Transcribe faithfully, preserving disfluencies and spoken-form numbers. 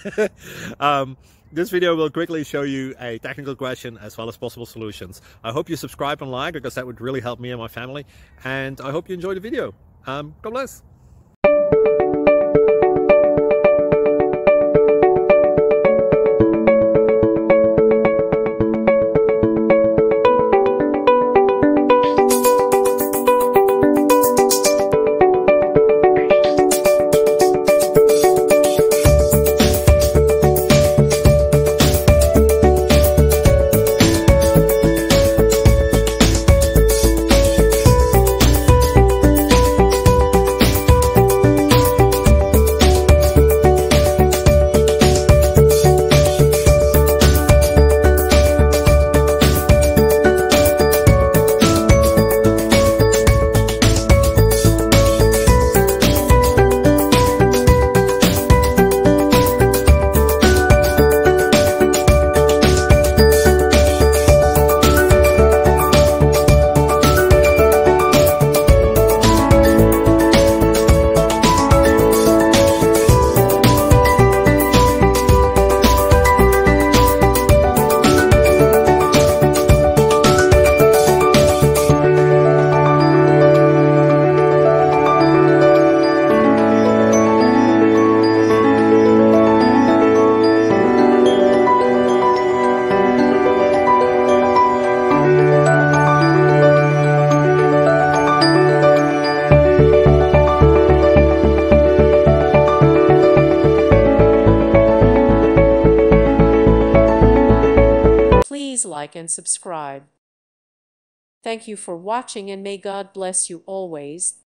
um, this video will quickly show you a technical question as well as possible solutions. I hope you subscribe and like, because that would really help me and my family. And I hope you enjoy the video. Um, God bless. Please like and subscribe. Thank you for watching, and may God bless you always.